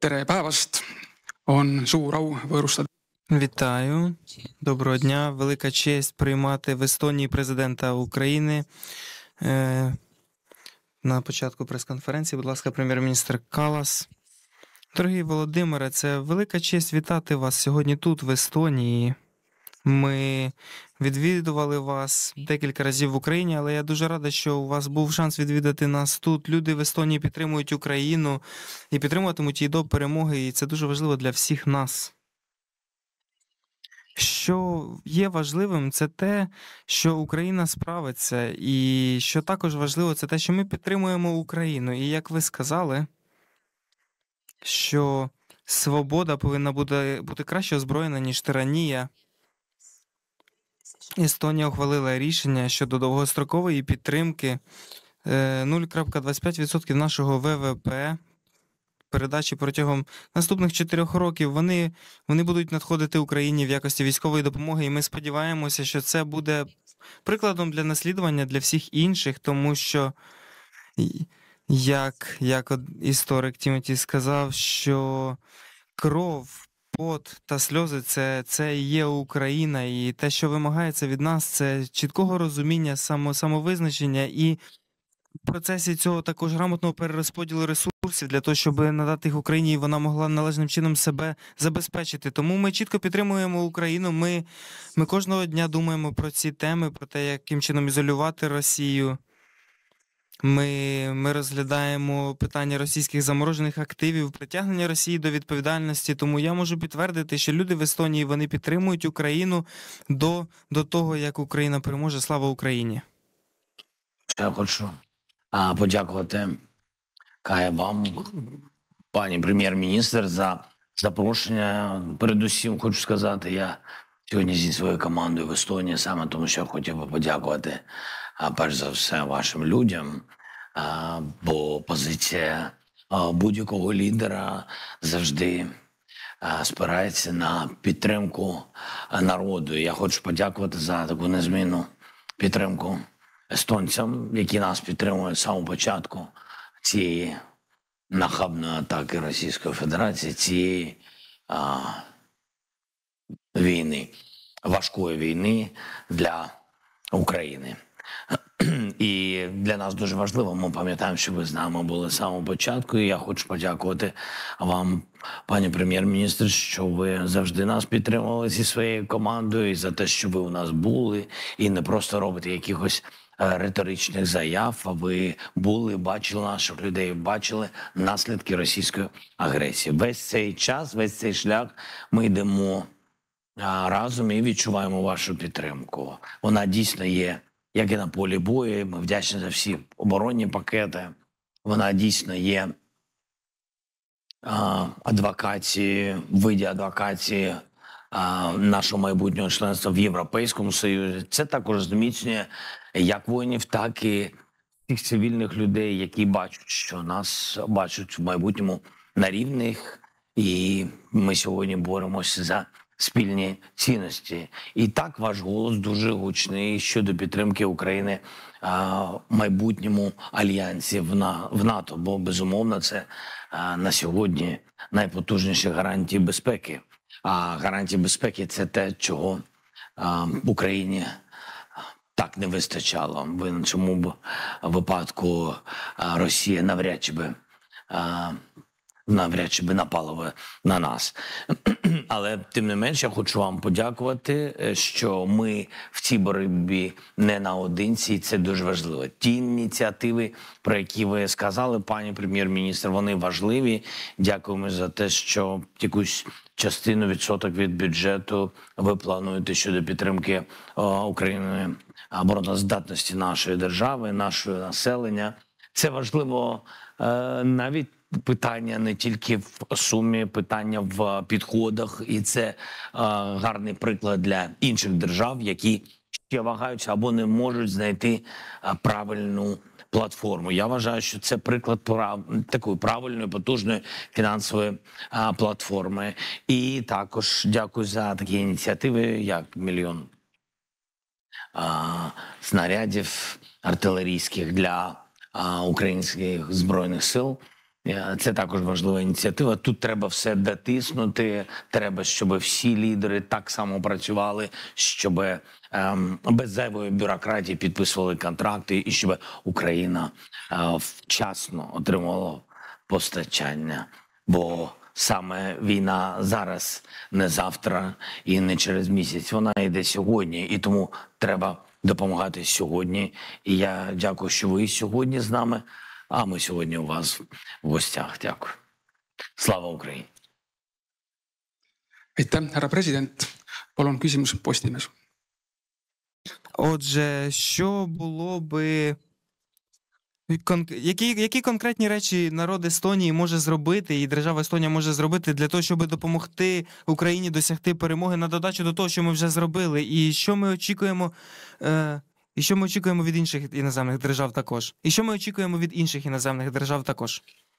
Tere päevast! On suur au võõrustada Вітаю. Доброго дня. Велика честь приймати в Естонії президента України. На початку прес-конференції, будь ласка, прем'єр-міністр Калас. Дорогий Володимире, це велика честь вітати вас сьогодні тут, в Естонії. Ми відвідували вас декілька разів в Україні, але я дуже рада, що у вас був шанс відвідати нас тут. Люди в Естонії підтримують Україну і підтримуватимуть її до перемоги, і це дуже важливо для всіх нас. Що є важливим, це те, що Україна справиться, і що також важливо, це те, що ми підтримуємо Україну. І як ви сказали, що свобода повинна бути краще озброєна, ніж тиранія. Естонія ухвалила рішення щодо довгострокової підтримки 0,25% нашого ВВП, передачі протягом наступних 4 років. Вони будуть надходити Україні в якості військової допомоги, і ми сподіваємося, що це буде прикладом для наслідування для всіх інших, тому що, як історик Тімоті сказав, що кров, пот та сльози – це і є Україна, і те, що вимагається від нас, це чіткого розуміння, самовизначення і в процесі цього також грамотного перерозподілу ресурсів для того, щоб надати їх Україні, і вона могла належним чином себе забезпечити. Тому ми чітко підтримуємо Україну, ми кожного дня думаємо про ці теми, про те, яким чином ізолювати Росію. Ми розглядаємо питання російських заморожених активів, притягнення Росії до відповідальності. Тому я можу підтвердити, що люди в Естонії, вони підтримують Україну до того, як Україна переможе. Слава Україні! Я хочу подякувати вам, пані прем'єр-міністр, за запрошення. Передусім хочу сказати, я сьогодні зі своєю командою в Естонії, саме тому, що я хотів би подякувати, перш за все, вашим людям, бо позиція будь-якого лідера завжди спирається на підтримку народу. Я хочу подякувати за таку незмінну підтримку естонцям, які нас підтримують з самого початку цієї нахабної атаки Російської Федерації, цієї війни, важкої війни для України. І для нас дуже важливо, ми пам'ятаємо, що ви з нами були з самого початку, і я хочу подякувати вам, пані прем'єр-міністр, що ви завжди нас підтримували зі своєю командою, і за те, що ви у нас були, і не просто робите якихось риторичних заяв, а ви були, бачили наших людей, бачили наслідки російської агресії. Весь цей час, весь цей шлях ми йдемо разом і відчуваємо вашу підтримку. Вона дійсно є, як і на полі бою. Ми вдячні за всі оборонні пакети. Вона дійсно є адвокації, виді адвокації нашого майбутнього членства в Європейському Союзі. Це також зміцнює як воїнів, так і тих цивільних людей, які бачать, що нас бачать в майбутньому на рівних. І ми сьогодні боремося за спільні цінності. І так ваш голос дуже гучний щодо підтримки України в майбутньому альянсі в НАТО. Бо, безумовно, це на сьогодні найпотужніші гарантії безпеки. А гарантії безпеки – це те, чого Україні так не вистачало. В іншому б випадку Росія навряд чи би напала би на нас. Але, тим не менше, я хочу вам подякувати, що ми в цій боротьбі не наодинці, і це дуже важливо. Ті ініціативи, про які ви сказали, пані прем'єр-міністр, вони важливі. Дякуємо за те, що якусь частину, відсоток від бюджету ви плануєте щодо підтримки України, обороноздатності нашої держави, нашого населення. Це важливо навіть питання не тільки в сумі, питання в підходах. І це гарний приклад для інших держав, які ще вагаються або не можуть знайти правильну платформу. Я вважаю, що це приклад такої правильної, потужної фінансової платформи. І також дякую за такі ініціативи, як 1 мільйон снарядів артилерійських для українських Збройних сил. Це також важлива ініціатива. Тут треба все дотиснути. Треба, щоб всі лідери так само працювали, щоб без зайвої бюрократії підписували контракти, і щоб Україна вчасно отримувала постачання. Бо саме війна зараз, не завтра і не через місяць. Вона йде сьогодні, і тому треба допомагати сьогодні. І я дякую, що ви сьогодні з нами. А ми сьогодні у вас в гостях. Дякую. Слава Україні! Aitäh, härra president. Palun küsimus Postimees. Отже, що було би... Які конкретні речі народ Естонії може зробити і держава Естонія може зробити для того, щоб допомогти Україні досягти перемоги на додачу до того, що ми вже зробили? І що ми очікуємо, від інших іноземних держав також? І що ми очікуємо від інших іноземних держав також?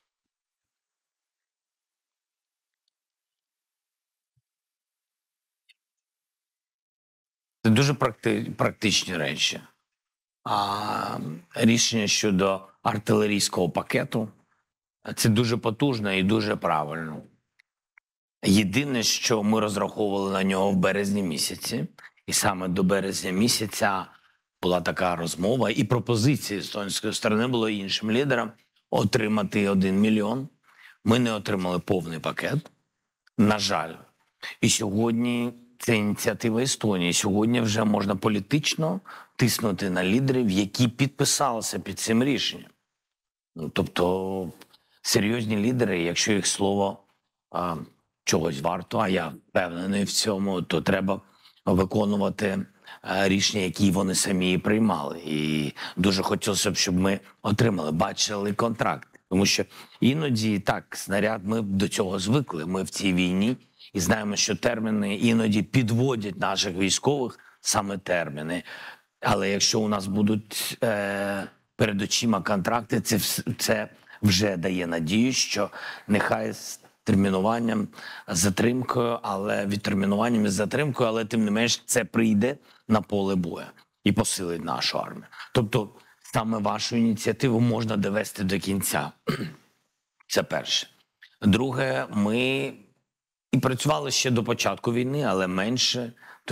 Це дуже практичні речі. А рішення щодо артилерійського пакету – це дуже потужно і дуже правильно. Єдине, що ми розраховували на нього в березні місяці, і саме до березня місяця була така розмова, і пропозиція естонської сторони було іншим лідерам отримати 1 мільйон. Ми не отримали повний пакет, на жаль. І сьогодні це ініціатива Естонії. Сьогодні вже можна політично тиснути на лідерів, які підписалися під цим рішенням. Тобто серйозні лідери, якщо їх слово чогось варто, а я впевнений в цьому, то треба виконувати рішення, які вони самі приймали. І дуже хотілося б, щоб ми отримали, бачили контракт. Тому що іноді, так, снаряд, ми до цього звикли, ми в цій війні, і знаємо, що терміни іноді підводять наших військових, саме терміни. Але якщо у нас будуть перед очима контракти, це вже дає надію, що нехай з термінуванням, з затримкою, але відтермінуванням і з затримкою, але тим не менш це прийде на поле бою і посилить нашу армію. Тобто саме вашу ініціативу можна довести до кінця. Це перше. Друге, ми і працювали ще до початку війни, але менше.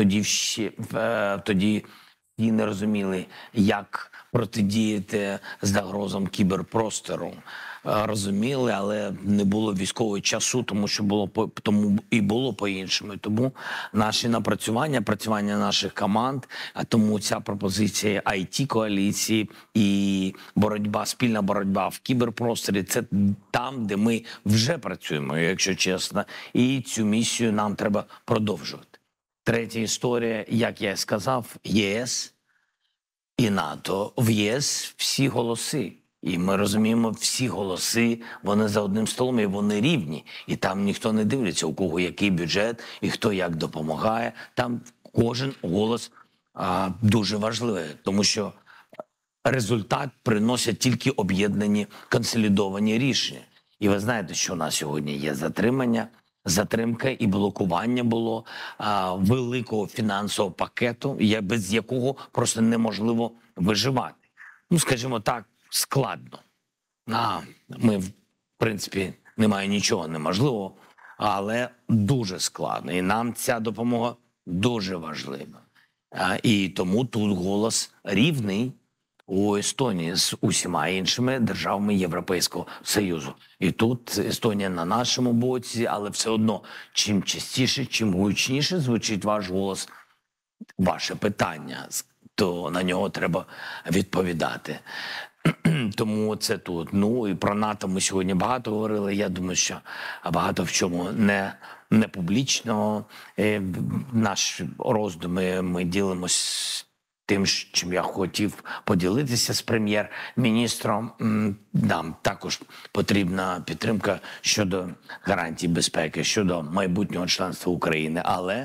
Тоді і не розуміли, як протидіяти загрозам кіберпростору. Розуміли, але не було військового часу, тому що було по-іншому. Тому наші напрацювання, працювання наших команд, а тому ця пропозиція IT-коаліції і спільна боротьба в кіберпросторі – це там, де ми вже працюємо, якщо чесно. І цю місію нам треба продовжувати. Третя історія, як я сказав, ЄС і НАТО. В ЄС всі голоси. І ми розуміємо, всі голоси, вони за одним столом і вони рівні. І там ніхто не дивиться, у кого який бюджет і хто як допомагає. Там кожен голос дуже важливий, тому що результат приносять тільки об'єднані, консолідовані рішення. І ви знаєте, що у нас сьогодні є затримка і блокування було великого фінансового пакету, без якого просто неможливо виживати. Скажімо так, складно. Ми, в принципі, немає нічого неможливого, але дуже складно. І нам ця допомога дуже важлива. І тому тут голос рівний у Естонії з усіма іншими державами Європейського Союзу. І тут Естонія на нашому боці, але все одно, чим частіше, чим гучніше звучить ваш голос, ваше питання, то на нього треба відповідати. Тому це тут. І про НАТО ми сьогодні багато говорили. Я думаю, що багато в чому не публічно. Наші роздуми ми ділимось тим, чим я хотів поділитися з прем'єр-міністром. Нам також потрібна підтримка щодо гарантій безпеки, щодо майбутнього членства України. Але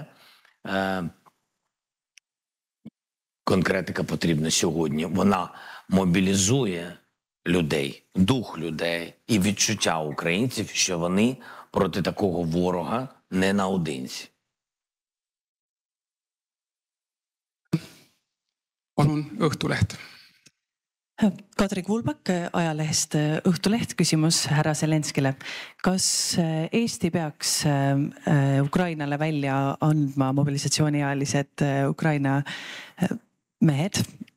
конкретика потрібна сьогодні. Вона мобілізує людей, дух людей і відчуття українців, що вони проти такого ворога не наодинці. Palun Õhtuleht. Kadri Kulbak ajalehest Õhtuleht, küsimus härra Zelenskile. Kas Eesti peaks Ukrainale välja andma mobilisatsiooniealised Ukraina mehed?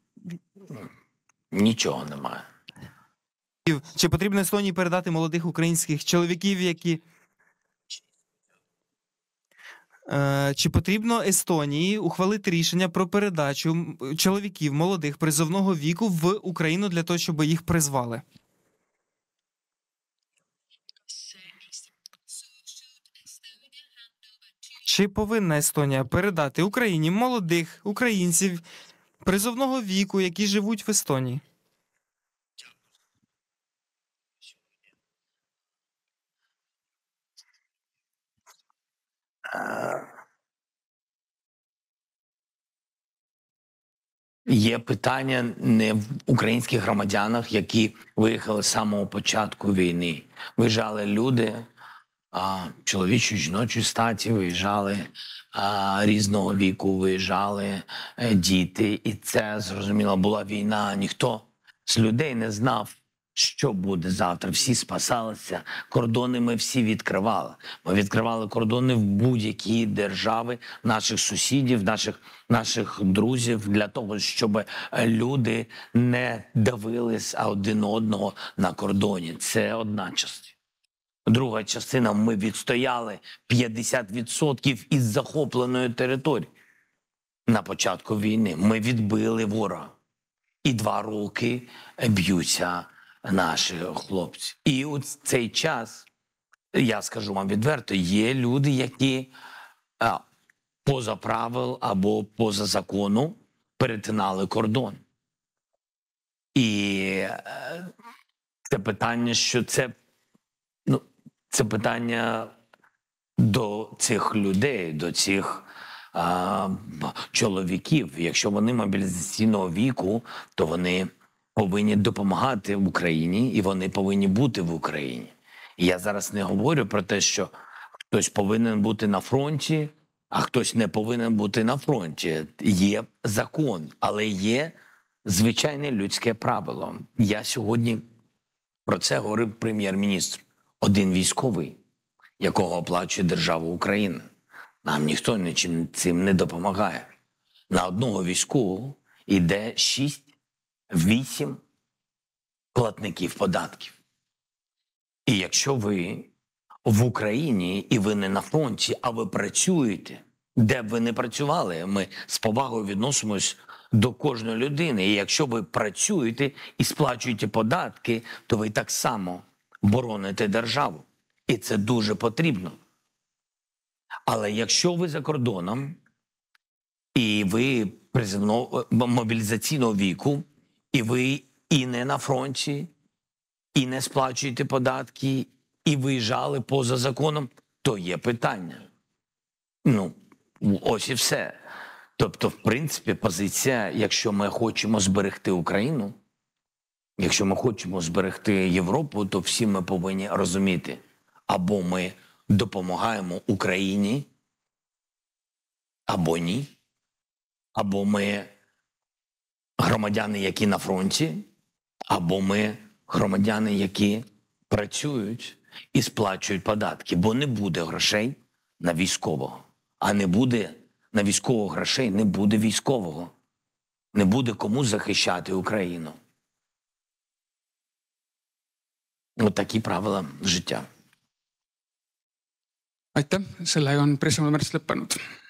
Нічого немає. Чи потрібно Естонії передати молодих українських чоловіків, які... Чи потрібно Естонії ухвалити рішення про передачу чоловіків молодих призовного віку в Україну для того, щоб їх призвали? Чи повинна Естонія передати Україні молодих українців призовного віку, які живуть в Естонії? Є питання не в українських громадянах, які виїхали з самого початку війни. Виїжджали люди чоловічої, жіночої статі, виїжджали різного віку, виїжджали діти. І це, зрозуміло, була війна. Ніхто з людей не знав, що буде завтра. Всі спасалися, кордони ми всі відкривали. Ми відкривали кордони в будь-які держави, наших сусідів, наших друзів, для того, щоб люди не давились один одного на кордоні. Це одна частина. Друга частина – ми відстояли 50% із захопленої території на початку війни. Ми відбили ворога. І 2 роки б'ються наші хлопці. І у цей час, я скажу вам відверто, є люди, які поза правил або поза закону перетинали кордон. І це питання, що це питання до цих людей, до цих чоловіків. Якщо вони мобілізаційного віку, то вони повинні допомагати в Україні, і вони повинні бути в Україні. І я зараз не говорю про те, що хтось повинен бути на фронті, а хтось не повинен бути на фронті. Є закон, але є звичайне людське правило. Я сьогодні про це говорив прем'єр-міністр. Один військовий, якого оплачує держава Україна. Нам ніхто нічим цим не допомагає. На одного військового йде 6-8 платників податків. І якщо ви в Україні і ви не на фронті, а ви працюєте, де б ви не працювали, ми з повагою відносимось до кожної людини. І якщо ви працюєте і сплачуєте податки, то ви так само бороните державу. І це дуже потрібно. Але якщо ви за кордоном, і ви мобілізаційного віку, і ви і не на фронті, і не сплачуєте податки, і виїжджали поза законом, то є питання. Ось і все. Тобто, в принципі, позиція, якщо ми хочемо зберегти Україну, якщо ми хочемо зберегти Європу, то всі ми повинні розуміти, або ми допомагаємо Україні, або ні. Або ми громадяни, які на фронті, або ми громадяни, які працюють і сплачують податки. Бо не буде грошей на військового. А не буде на військового грошей, не буде військового. Не буде кому захищати Україну. От такі правила життя. Aitäh, sellega on pressikonverents lõppenud.